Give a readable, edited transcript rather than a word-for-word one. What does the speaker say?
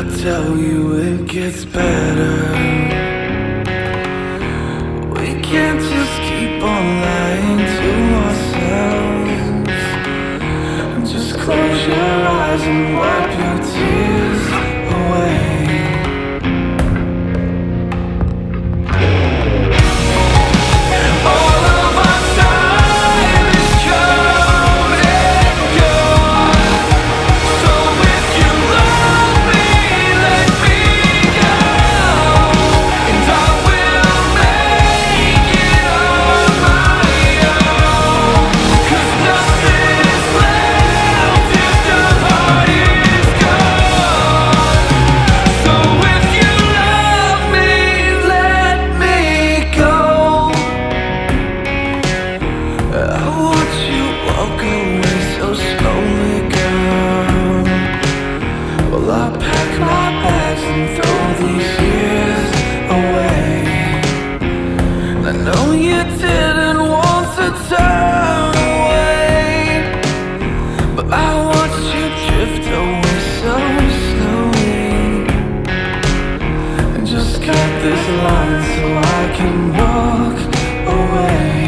tell you it gets better. We can't just keep on lying to ourselves. Just close your eyes and wipe your tears away. I pack my bags and throw these years away. I know you didn't want to turn away, but I watched you drift away so slowly, and just cut this line so I can walk away.